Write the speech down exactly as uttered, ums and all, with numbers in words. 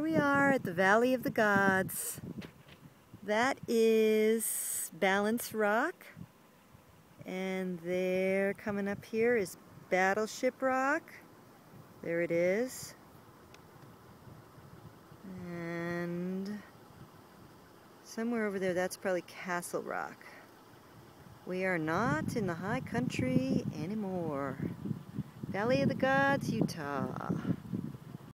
Here we are at the Valley of the Gods. That is Balance Rock. And there, coming up here, is Battleship Rock. There it is. And somewhere over there, that's probably Castle Rock. We are not in the high country anymore. Valley of the Gods, Utah.